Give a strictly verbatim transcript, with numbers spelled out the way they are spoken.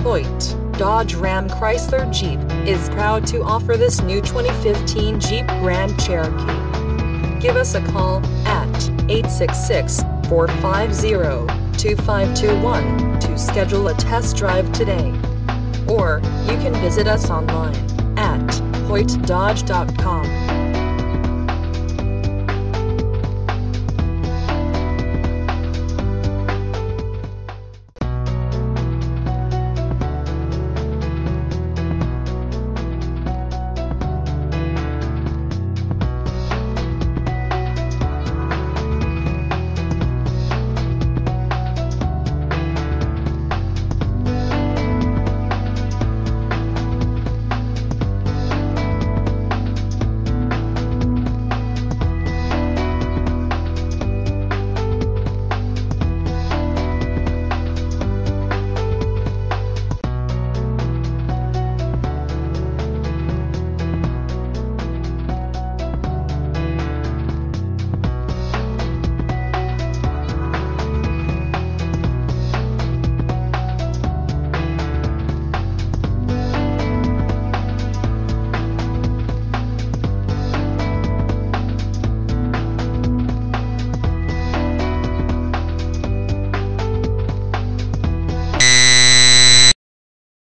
Hoyte, Dodge Ram Chrysler Jeep, is proud to offer this new twenty fifteen Jeep Grand Cherokee. Give us a call at eight six six, four five zero, two five two one to schedule a test drive today. Or, you can visit us online at hoyte dodge dot com.